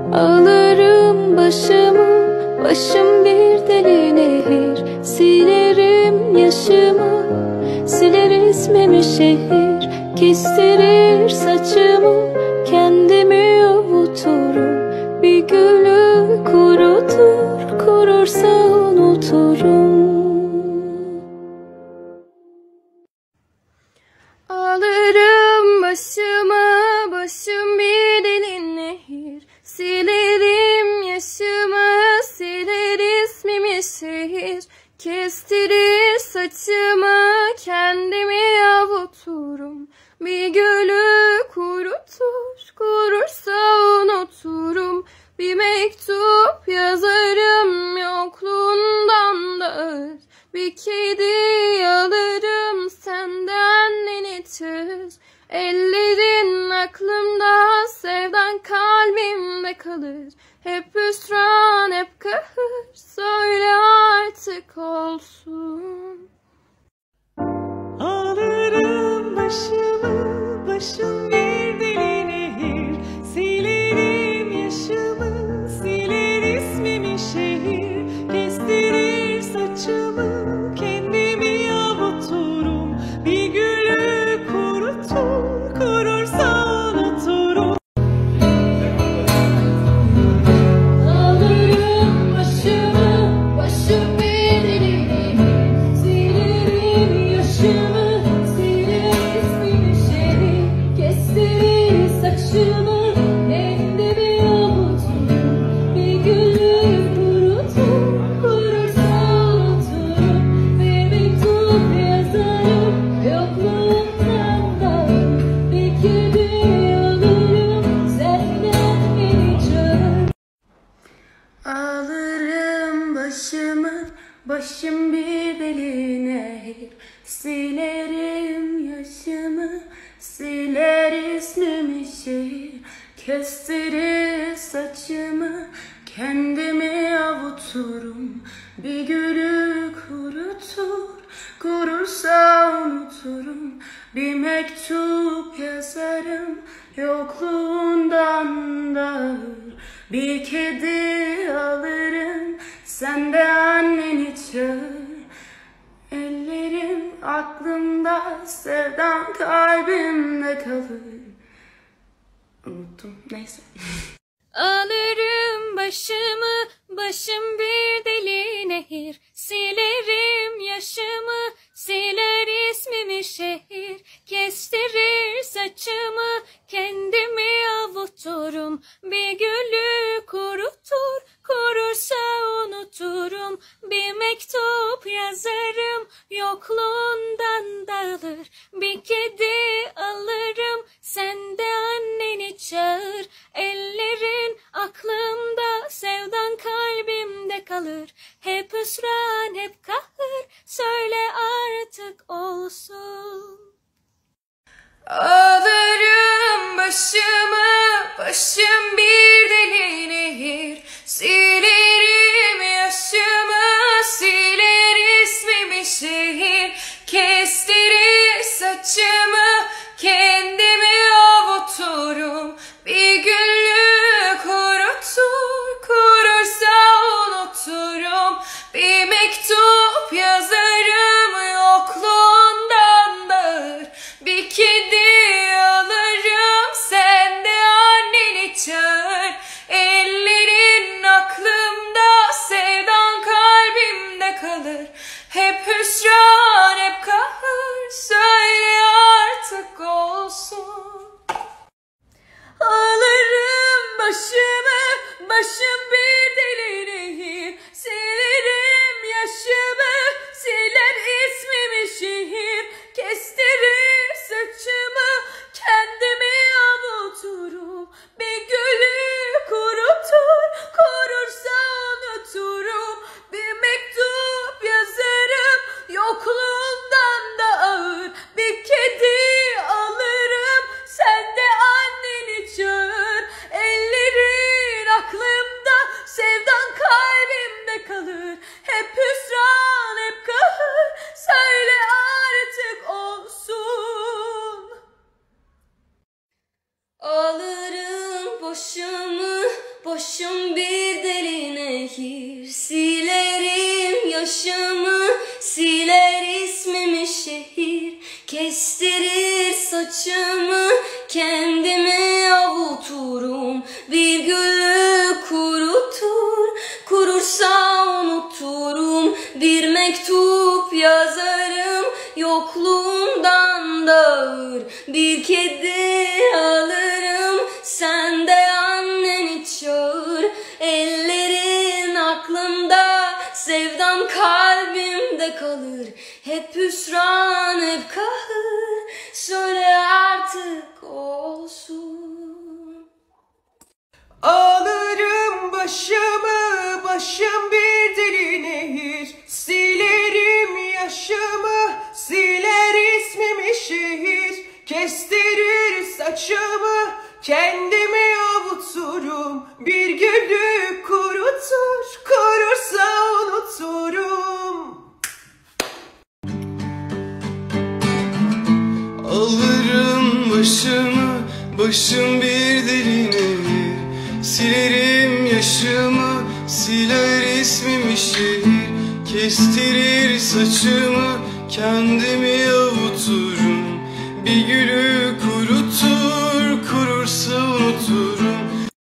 Ağlarım başımı, başım bir deli nehir. Silerim yaşımı, siler ismimi şehir. Kestirir saçımı, kendimi avuturum. Bir gülü kurutur, kurursa unuturum. Ağlarım başımı, başım bir deli nehir. Silerim yaşımı, siler ismimi şehir. Kestirir saçımı, kendimi avuturum. Bir gülü kurutur, kurursa unuturum. Bir mektup yazarım, yokluğundan da ağır. Bir kedi alırım, senden anneni çağır. Ellerin aklımda, sevdan kalbimde kalır. Hep hüsran, hep kahır, söyle artık olsun. Ağlarım başımı, başım bir deli nehir. Silerim yaşımı, siler ismimi şehir. Kestirir saçımı, kendimi avuturum. Bir gülü kurutur, kurursa unuturum. Ağlarım başımı, başım bir deli nehir. Silerim yaşımı, siler ismimi şehir. Kestirir saçımı, kendimi avuturum. Bir gülü kurutur, kurursa unuturum. Bir mektup yazarım, yokluğundan da bir kedi alırım, senden beni çağır. Ağlarım başımı, başım bir deli nehir. Silerim yaşımı, siler ismimi şehir. Kestirir saçımı, kendimi avuturum. Bir gülü kurutur, kurursa unuturum. Bir mektup yazarım, yokluğundan da ağır. Bir kedi alırım, sen de anneni çağır. Ellerim aklımda, sevdan kalbimde kalır. Unuttum, neyse. Ağlarım başımı, başım bir deli nehir. Silerim yaşımı, siler ismimi şehir. Kestirir saçımı, kendimi avuturum. Bir gülü kurutur, kurursa unuturum. Bir mektup yazarım, yokluğundan dağılır. Bir kedi alırım, sen de anneni çağır. Ellerin aklımda, sevdan kalbimde kalır. Hep hüsran, hep kahır, söyle artık olsun. Ağlarım başımı, başım bir deli nehir. Silerim yaşımı, siler ismimi şehir. Kestirir saçımı, kendimi avuturum. Bir gülü kurutur, kurursa unuturum. Bir mektup yazarım, yokluğundan da ağır. Bir kedi alırım, sen de anneni çağır. Ellerin aklımda, sevdan kalbimde kalır. Hep hüsran, hep kahır, söyle artık olsun. Ağlarım başımı, başım bir deli nehir. Silerim yaşımı, siler ismimi şehir. Kestirir saçımı, kendimi avuturum. Bir gülü kurutur, kurursa unuturum. Bir mektup yazarım, yokluğundan da ağır. Bir kedi alırım, sen de anneni çağır. Ellerin aklımda, sevdan kalbimde kalır. Hep hüsran, hep kahır, söyle artık olsun. Alırım boşumı, Başım bir deli nehir, silerim yaşımı, siler ismimi şehir, kestirir saçımı, kendimi avuturum, bir gülü kurutur, kurursa unuturum, bir mektup yazarım, yokluğumdan dağır, bir kedi alırım, sen de anneni çağır, ellerin aklımda, sevdam kalbimde kalır, hep hüsran hep kahır, söyle artık olsun. Ağlarım başımı, başım bir deli nehir, silerim yaşımı, siler ismimi şehir, kestirir saçımı, kendimi avuturum, bir gülü kurutur, kurursa unuturum. Alırım başımı, başım bir deli nehir, silerim yaşımı, siler ismimi şehir, kestirir saçımı, kendimi avuturum, bir gülü kurutur, kurursa unuturum.